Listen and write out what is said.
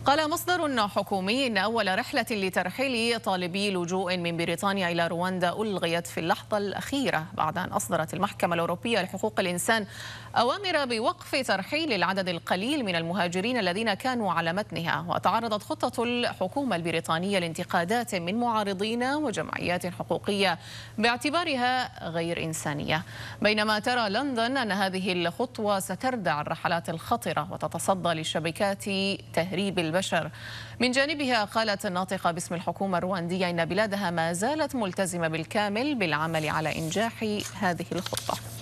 قال مصدر حكومي إن أول رحلة لترحيل طالبي لجوء من بريطانيا إلى رواندا ألغيت في اللحظة الأخيرة بعد أن أصدرت المحكمة الأوروبية لحقوق الإنسان أوامر بوقف ترحيل العدد القليل من المهاجرين الذين كانوا على متنها. وتعرضت خطة الحكومة البريطانية لانتقادات من معارضين وجمعيات حقوقية باعتبارها غير إنسانية، بينما ترى لندن أن هذه الخطوة ستردع الرحلات الخطرة وتتصدى لشبكات تهريب البشر. من جانبها قالت الناطقة باسم الحكومة الرواندية إن بلادها ما زالت ملتزمة بالكامل بالعمل على إنجاح هذه الخطة.